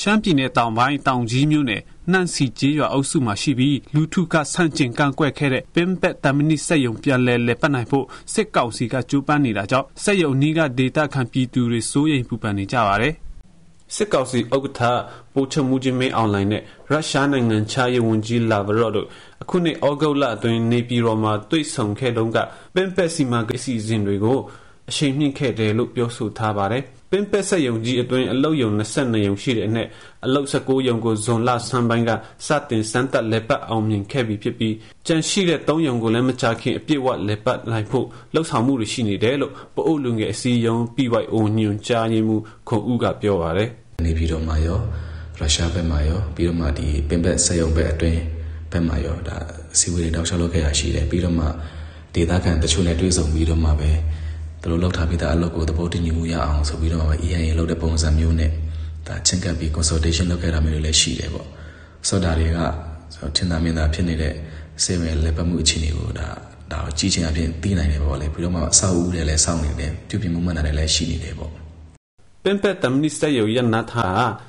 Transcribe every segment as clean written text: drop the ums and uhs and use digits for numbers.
ရှမ်းပြည်နယ်တောင်ပိုင်းတောင်ကြီးမြို့နယ်နှန့်စီကျေးရွာအုပ်စုမှာရှိပြီးလူထုကဆန့်ကျင်ကန့်ကွက်ခဲ့တဲ့ပင်းပက်တမနိစက်ယုံပြန်လည်ပတ်နိုင်ဖို့စစ်ကောင်စီကကြိုးပမ်းနေတာကြောင့်စက်ယုံနီးကဒေတာခံပြည်သူတွေစိုးရိမ်ပူပန်နေကြပါတယ်စစ်ကောင်စီဥက္ကဋ္ဌပိုချမှုချင်းမင်းအွန်လိုင်းနဲ့ရုရှားနိုင်ငံခြားရေးဝန်ကြီးလာဗရော့တို့အခုနှစ်ဩဂုတ်လအတွင်းနေပြည်တော်မှာတွေ့ဆုံခဲ့တုန်းကပင်းပက်စီမံကိန်းအစီအစဉ်တွေကိုအရှိန်မြင့်ခဲ့တယ်လို့ပြောဆိုထားပါတယ်ပင်းပက်ဆက်ယုံကြီးအတွင်းအလုတ်ယုံ22ယုံရှိတဲ့အနက်အလုတ်19ယုံကိုဇွန်လဆန်းပိုင်းကစတင်စမ်းသပ်လက်ပတ်အောင်မြင်ခဲ့ပြီးဖြစ်ပြီးကြန့်ရှိတဲ့3ယုံကိုလည်းမကြာခင်အပြည့်အဝလက်ပတ်နိုင်ဖို့လှုပ်ဆောင်မှုတွေရှိနေတယ်လို့ပအိုလူငယ်အစည်းအရုံး PYO ညွှန်ကြားရေးမှူးခွန်ဦးကပြောပါတယ်နေပြည်တော်မှာရောရုရှားဘက်မှာရောပြီးတော့မှဒီပင်းပက်ဆက်ယုံဘက်အတွင်းဘက်မှာရောဒါစီဝေးတွေတောက်လျှောက်လုပ်ခဲ့ရရှိတယ်ပြီးတော့မှဒေသခံတချို့နဲ့တွေ့ဆုံပြီးတော့မှပဲသူတို့လောက်ထားပြီးသားအလုပ်ကိုသဘောတူညီမှုရအောင်ဆိုပြီးတော့မှ EIA လုပ်တဲ့ပုံစံမျိုးနဲ့ဒါချင်းကပ်ပြီး consultation လုပ်ခဲ့တာမျိုးတွေလည်းရှိတယ်ပေါ့ဆိုတော့ဒါတွေကထင်သာမြင်သာဖြစ်နေတဲ့စေမဲ့လက်ပတ်မှုအခြေအနေကိုဒါကြီးချင်းအပြင်သိနိုင်တယ်ပေါ့လေပြီးတော့မှအဆောက်အဦတွေလည်းစောင့်နေတယ်ပြုပြင်မှုမှန်တာတွေလည်းရှိနေတယ်ပေါ့ပင်းပက်တမနိစက်ယုံရနထာ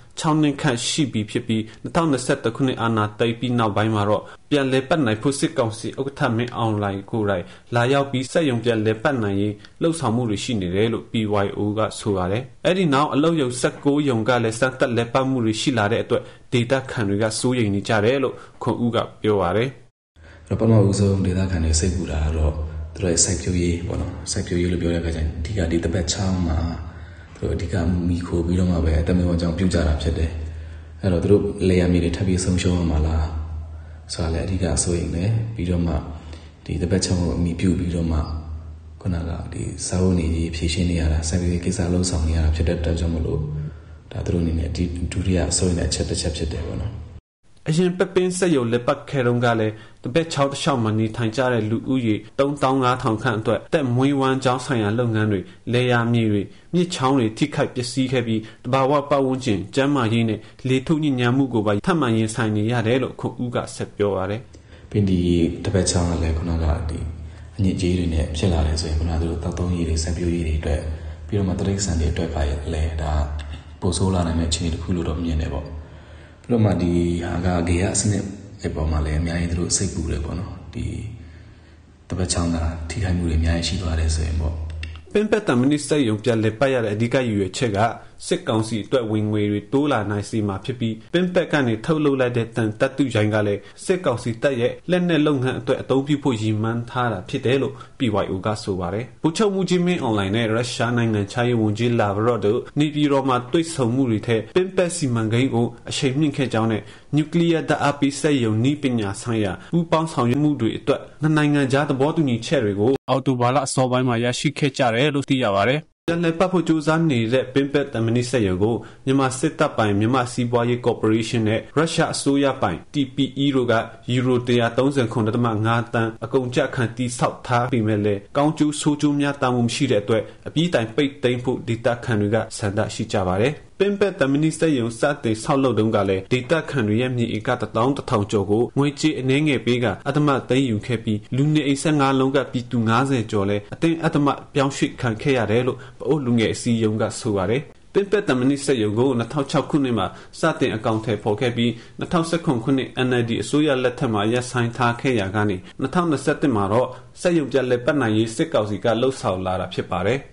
6နှစ်ခန့်ရှိပြီဖြစ်ပြီး2021ခုနှစ်အာဏာသိမ်းပြီးနောက်ပိုင်းမှာတော့ပြန်လည်ပတ်နိုင်ဖို့စစ်ကောင်စီဥက္ကဋ္ဌမင်းအွန်လိုင်းကိုယ်တိုင်လာရောက်ပြီးစက်ယုံပြန်လည်ပတ်နိုင်ရေးလှုပ်ဆောင်မှုတွေရှိနေတယ်လို့ PYO ကဆိုပါတယ်။အဲ့ဒီနောက်အလုပ်ယုံ19ယုံကလည်းစသက်လက်ပတ်မှုတွေရှိလာတဲ့အတွက်ဒေတာခံတွေကစိုးရိမ်နေကြတယ်လို့ခွန်ဦးကပြောပါတယ်။ပထမဦးဆုံးဒေတာခံတွေစိတ်ပူတာကတော့သူတို့ရဲ့စိုက်ပျိုးရေးပေါ့နော်စိုက်ပျိုးရေးလို့ပြောတဲ့အခါကျရင်ဒီကဒီတပတ်ချောင်းမှာအဓိကမိခိုးပြီးတော့မှပဲအတမေဝကြောင့်ပြုတ်ကြတာဖြစ်တယ်အဲ့တော့သူတို့လေယာဉ်မြေတွေထပ်ပြီးဆုံးရှုံးအောင်မလားဆိုတာလည်းအဓိကဆိုရင်လည်းပြီးတော့မှဒီတပတ်ချောင်းကိုအမိပြုတ်ပြီးတော့မှခုနကဒီစာအုပ်နေကြီးဖြည့်ရှင်းနေရတာစိုက်ပျိုးရေးကိစ္စလုံးဆောင်နေရတာဖြစ်တဲ့အတွက်ကြောင့်မလို့ဒါသူတို့အနေနဲ့ဒီဒုတိယအစိုးရနဲ့အချက်တစ်ချက်ဖြစ်တယ်ပေါ့နော်အရင်ပပင်းစက်ရုံလက်ပတ်ခဲတုန်းကလည်းတပက်6တလျှောက်မှနေထိုင်ကြတဲ့လူဦးရေ3500ခန့်အတွက်တက်မွေးဝမ်းကျောင်းဆိုင်ရာလုပ်ငန်းတွေလေယာမြေတွေမြစ်ချောင်းတွေထိခိုက်ပျက်စီးခဲ့ပြီးတဘာဝပတ်ဝန်းကျင်ကျန်းမာရေးနဲ့လေထုညစ်ညမ်းမှုကိုပါထပ်မံရင်ဆိုင်နေရတယ်လို့ခုဦးကဆက်ပြောပါတယ်။ပင်ဒီတပက်ချောင်းကလည်းခုနကဒီအညစ်အကြေးတွေနဲ့ဖြစ်လာတယ်ဆိုရင်ခုနကသူတို့တောက်သုံးရည်တွေစံပြိုးရည်တွေအတွက်ပြီးတော့မှတရိတ်ဆန်တွေအတွက်ပါလဲဒါပိုဆိုးလာနိုင်တဲ့အခြေအနေတစ်ခုလို့တော့မြင်တယ်ပေါ့။ပြီးတော့မှဒီဟာကဂေယအစနစ်အပေါ်မှာလည်းအများကြီးသူတို့စိတ်ပူတယ်ပေါ့နော်ဒီတပတ်ချောင်းတာထိခိုက်မှုတွေအများကြီးရှိသွားတယ်ဆိုရင်ပေါ့ပင်းပက်တမနိစက်ယုံပြန်လည်ပတ်ရတဲ့အဓိကရည်ရွယ်ချက်ကစစ်ကောင်စီအတွက်ဝင်ငွေတွေတိုးလာနိုင်စေမှာဖြစ်ပြီးပင်းပက်ကနေထုတ်လုပ်လိုက်တဲ့တန်တပ်တုရိုင်းကလည်းစစ်ကောင်စီတပ်ရဲ့လက်နက်လုပ်ငန်းအတွက်အသုံးပြုဖို့ရည်မှန်းထားတာဖြစ်တယ်လို့ PYO ကဆိုပါတယ်။ဗိုလ်ချုပ်မှုချင်းမင်းအွန်လိုင်းနဲ့ရုရှားနိုင်ငံခြားရေးဝန်ကြီးလာဗရော့တို့နေပြည်တော်မှာတွေ့ဆုံမှုတွေထက်ပင်းပက်စီမံကိန်းကိုအရှိန်မြင့်ခဲ့ကြောင်းနဲ့နျူကလ িয়ার ဓာတ်အားပေးစက်ရုံနည်းပညာဆိုင်ရာပူးပေါင်းဆောင်ရွက်မှုတွေအတွက်နှစ်နိုင်ငံကြားသဘောတူညီချက်တွေကိုအော်တိုဘာလအစောပိုင်းမှာရရှိခဲ့ကြတယ်လို့သိရပါတယ်။ပြန်လည်ပတ်ဖို့ကြိုးစားနေတဲ့ပင်းပက်တမနိစက်ရုံကိုမြန်မာစစ်တပ်ပိုင်မြန်မာစီးပွားရေးကော်ပိုရေးရှင်းနဲ့ရုရှားအစိုးရပိုင် TPE တို့ကယူရို139.5 တန်းအကုန်ကျခံတိဆောက်ထားပေမဲ့လည်းကောင်းကျိုးဆိုးကျိုးများတာမှုမရှိတဲ့အတွက်အပြည့်တိုင်ပိတ်သိမ်းဖို့ဒေတာခံတွေကဆန္ဒရှိကြပါတယ်။ပင်းပက်တမနိစက်ရုံစတင်ဆောက်လုပ်တုန်းကလည်းဒေတာခံတွေရဲ့မြေဧက11000ကျော်ကိုငွေကြေးအနှဲငယ်ပေးကအတ္တမသိမ်းယူခဲ့ပြီးလူနေအိမ်15လုံးကပြည်သူ90ကျော်လဲအတင်းအတ္တမပြောင်းရွှေ့ခံခဲ့ရတယ်လို့ပအိုလူငယ်အစည်းအရုံးကဆိုပါတယ်ပင်းပက်တမနိစက်ရုံကို2006ခုနှစ်မှာစတင်အကောင့်ထဲပေါ်ခဲ့ပြီး2019ခုနှစ် NLD အစိုးရလက်ထက်မှာရပ်ဆိုင်းထားခဲ့ရာကနေ2021မှာတော့စက်ရုံပြလက်ပတ်နိုင်ရေးစစ်ကောင်စီကလှုပ်ဆောင်လာတာဖြစ်ပါတယ်။